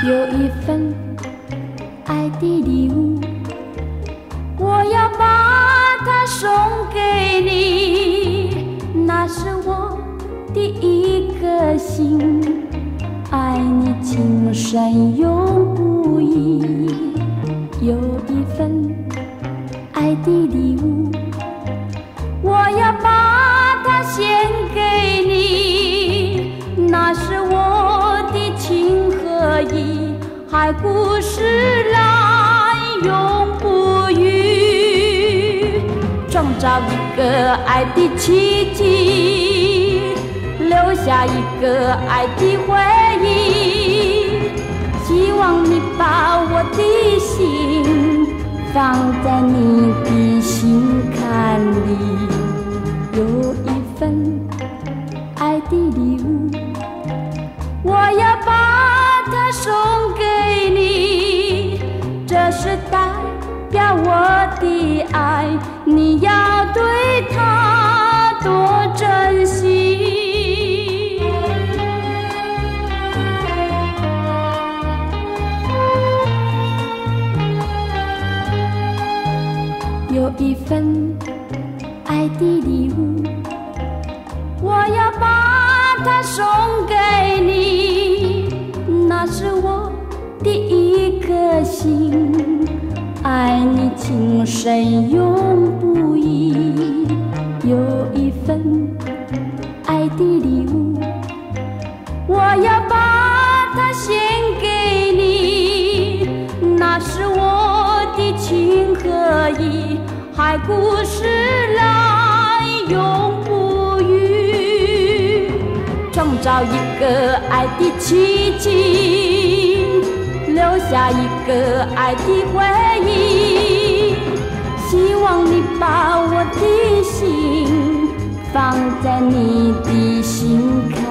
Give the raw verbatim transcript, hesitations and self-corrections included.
有一份爱的礼物，我要把它送给你，那是我的一颗心，爱你情深永不移。有一份爱的礼物，我要把它献给你，那是我的情和义，海枯石烂永不渝。创造一个爱的奇迹，留下一个爱的回忆，希望你把我的心放在你的心坎里。有一份爱的礼物，我要把它送给你，这是代表我的爱，你要对它多珍惜。有一份爱的礼物，我要把它送给你，那是我的一颗心，爱你情深永不移。有一份爱的礼物，我要把它献给你，那是我的情和义，海枯石烂永不渝。创造一个爱的奇迹，留下一个爱的回忆，希望你把我的心放在你的心坎。